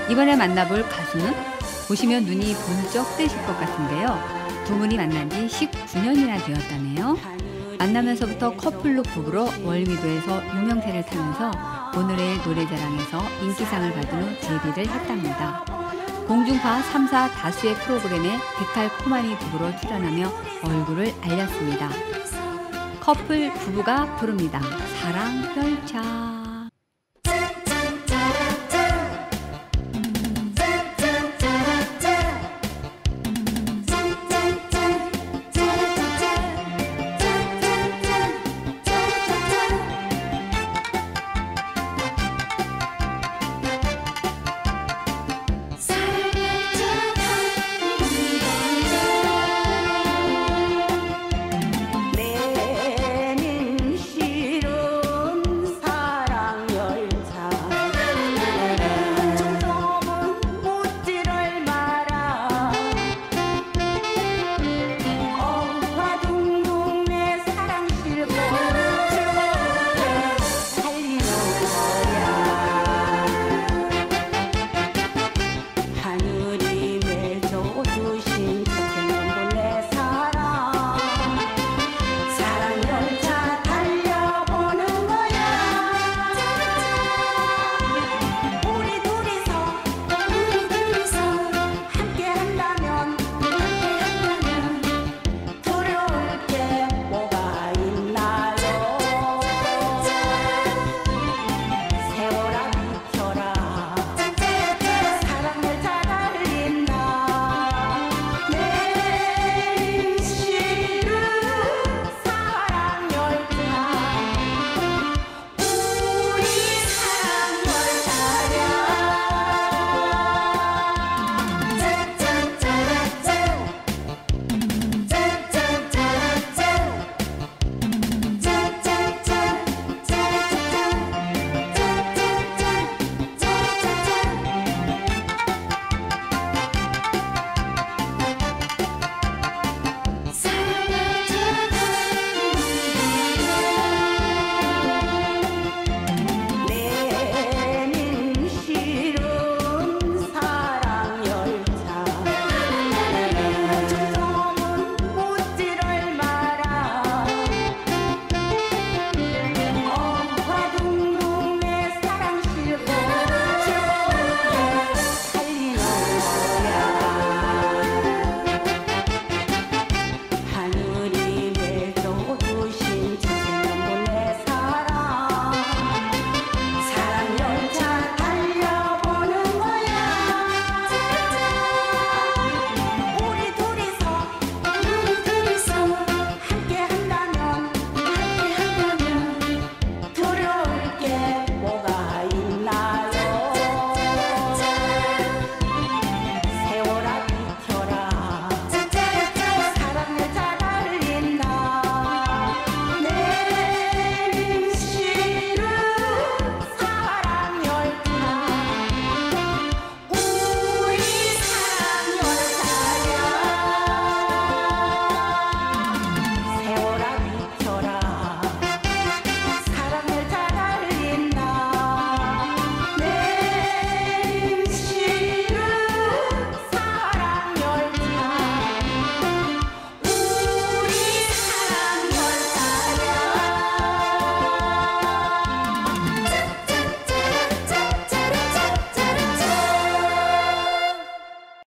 이번에 만나볼 가수는 보시면 눈이 번쩍 뜨실 것 같은데요. 두 분이 만난 지 19년이나 되었다네요. 만나면서부터 커플룩 부부로 월미도에서 유명세를 타면서 오늘의 노래자랑에서 인기상을 받은 후 데뷔를 했답니다. 공중파 3사 다수의 프로그램에 데칼코마니 부부로 출연하며 얼굴을 알렸습니다. 커플 부부가 부릅니다. 사랑 열차.